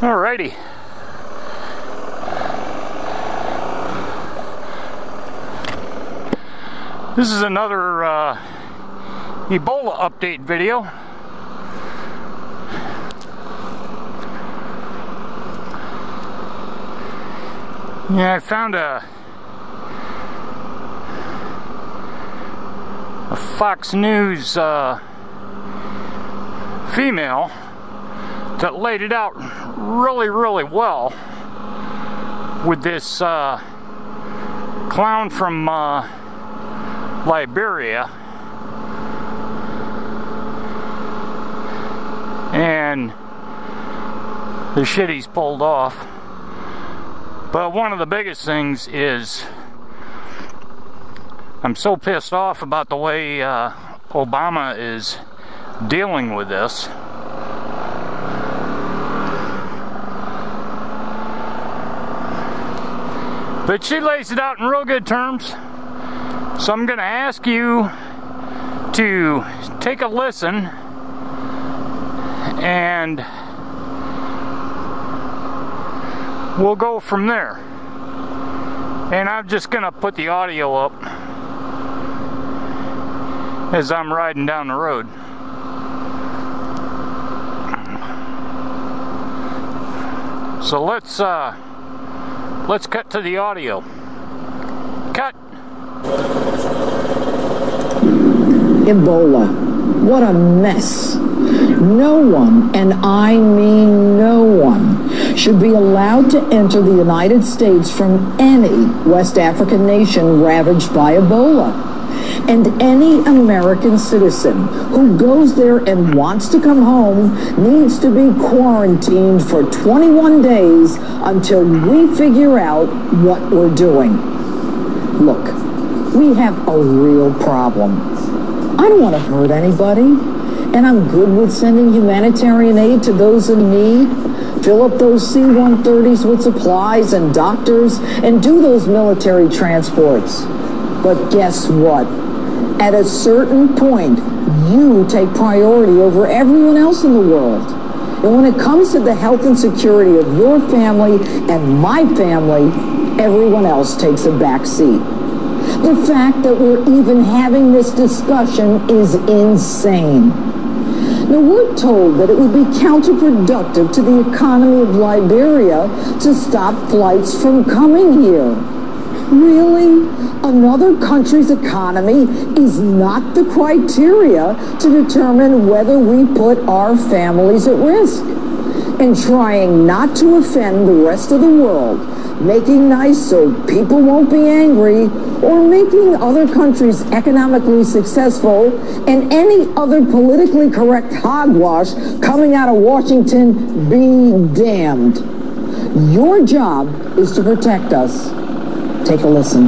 Alrighty. This is another Ebola update video. Yeah, I found a Fox News female that laid it out really well with this clown from Liberia, and the shit he's pulled off. But one of the biggest things is I'm so pissed off about the way Obama is dealing with this. But she lays it out in real good terms. So I'm going to ask you to take a listen and we'll go from there. And I'm just going to put the audio up as I'm riding down the road. So let's cut to the audio. Cut. Ebola. What a mess. No one, and I mean no one, should be allowed to enter the United States from any West African nation ravaged by Ebola. And any American citizen who goes there and wants to come home needs to be quarantined for 21 days until we figure out what we're doing. Look, we have a real problem. I don't want to hurt anybody, and I'm good with sending humanitarian aid to those in need, fill up those C-130s with supplies and doctors, and do those military transports. But guess what? At a certain point, you take priority over everyone else in the world. And when it comes to the health and security of your family and my family, everyone else takes a back seat. The fact that we're even having this discussion is insane. Now, we're told that it would be counterproductive to the economy of Liberia to stop flights from coming here. Really? Another country's economy is not the criteria to determine whether we put our families at risk. And trying not to offend the rest of the world, making nice so people won't be angry, or making other countries economically successful, and any other politically correct hogwash coming out of Washington be damned. Your job is to protect us. Take a listen.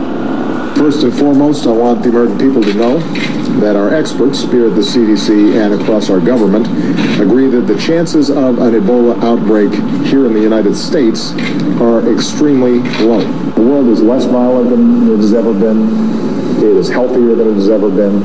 First and foremost, I want the American people to know that our experts here at the CDC and across our government agree that the chances of an Ebola outbreak here in the United States are extremely low. The world is less violent than it has ever been. It is healthier than it has ever been.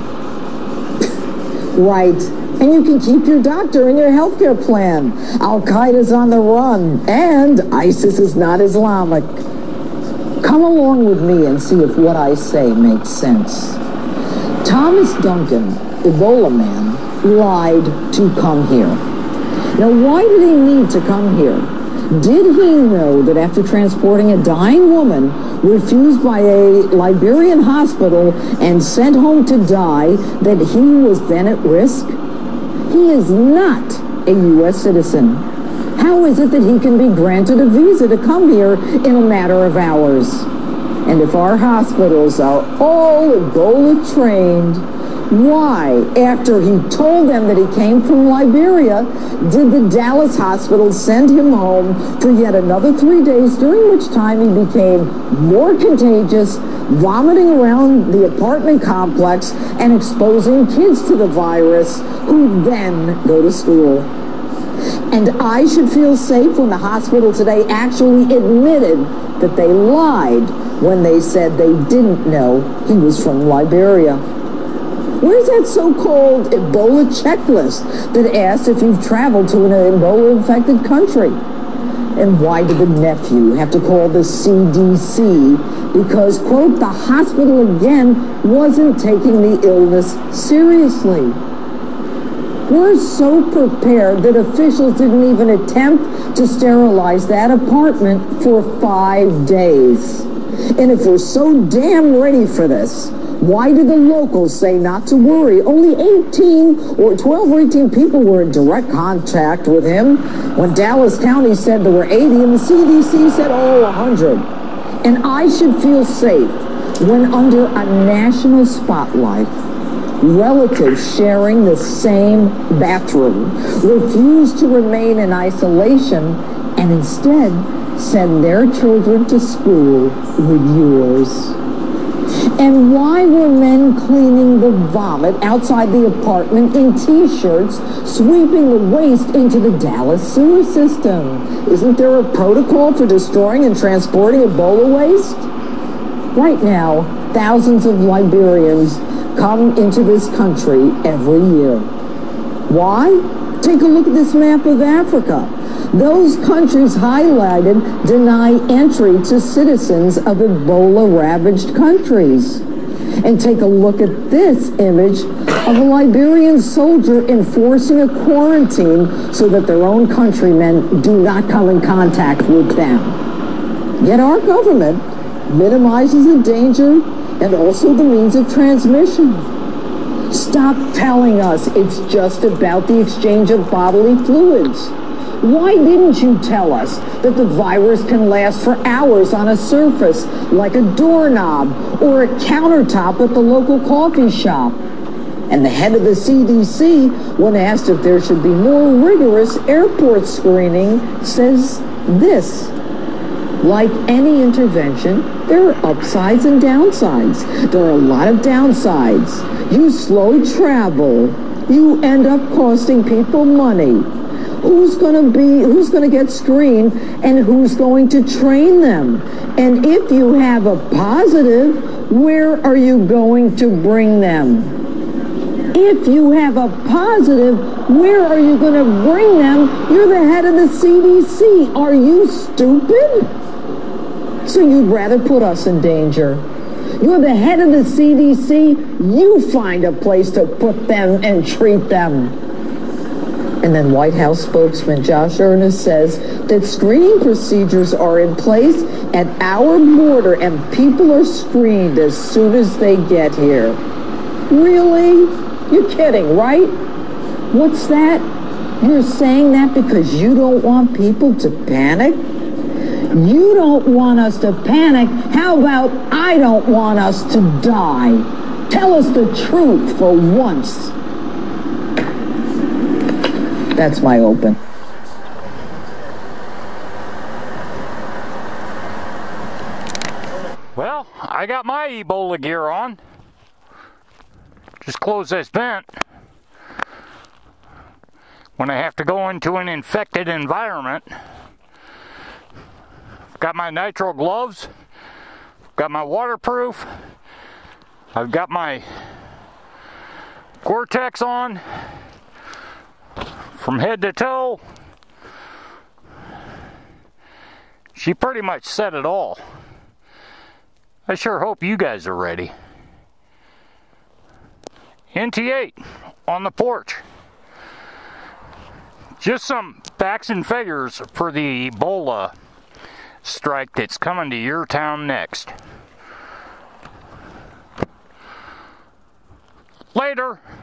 Right. And you can keep your doctor in your healthcare plan. Al-Qaeda's on the run, and ISIS is not Islamic. Come along with me and see if what I say makes sense. Thomas Duncan, Ebola man, lied to come here. Now, why did he need to come here? Did he know that after transporting a dying woman refused by a Liberian hospital and sent home to die, that he was then at risk? He is not a U.S. citizen. How is it that he can be granted a visa to come here in a matter of hours? And if our hospitals are all Ebola trained, why, after he told them that he came from Liberia, did the Dallas hospital send him home for yet another 3 days, during which time he became more contagious, vomiting around the apartment complex and exposing kids to the virus, who then go to school? And I should feel safe when the hospital today actually admitted that they lied when they said they didn't know he was from Liberia. Where's that so-called Ebola checklist that asks if you've traveled to an Ebola-infected country? And why did the nephew have to call the CDC? Because, quote, the hospital again wasn't taking the illness seriously. We're so prepared that officials didn't even attempt to sterilize that apartment for 5 days. And if we're so damn ready for this, why did the locals say not to worry? Only 12 or 18 people were in direct contact with him when Dallas County said there were 80 and the CDC said, 100. And I should feel safe when under a national spotlight, relatives sharing the same bathroom refuse to remain in isolation and instead send their children to school with yours. And why were men cleaning the vomit outside the apartment in T-shirts, sweeping the waste into the Dallas sewer system? Isn't there a protocol for destroying and transporting Ebola waste? Right now, thousands of Liberians come into this country every year. Why? Take a look at this map of Africa. Those countries highlighted deny entry to citizens of Ebola-ravaged countries. And take a look at this image of a Liberian soldier enforcing a quarantine so that their own countrymen do not come in contact with them. Yet our government minimizes the danger and also the means of transmission. Stop telling us it's just about the exchange of bodily fluids. Why didn't you tell us that the virus can last for hours on a surface like a doorknob or a countertop at the local coffee shop? And the head of the CDC, when asked if there should be more rigorous airport screening, says this: like any intervention, there are upsides and downsides. There are a lot of downsides. You slow travel. You end up costing people money. Who's going to get screened and who's going to train them? And if you have a positive, where are you going to bring them? If you have a positive, where are you going to bring them? You're the head of the CDC. Are you stupid? So you'd rather put us in danger. You're the head of the CDC. You find a place to put them and treat them. And then White House spokesman Josh Earnest says that screening procedures are in place at our border and people are screened as soon as they get here. Really? You're kidding, right? What's that? You're saying that because you don't want people to panic? You don't want us to panic. How about I don't want us to die? Tell us the truth for once. That's my open. Well, I got my Ebola gear on. Just close this vent. When I have to go into an infected environment. Got my nitrile gloves. Got my waterproof. I've got my Gore-Tex on. From head to toe. She pretty much said it all. I sure hope you guys are ready. NT8 on the porch. Just some facts and figures for the Ebola strike that's coming to your town next. Later.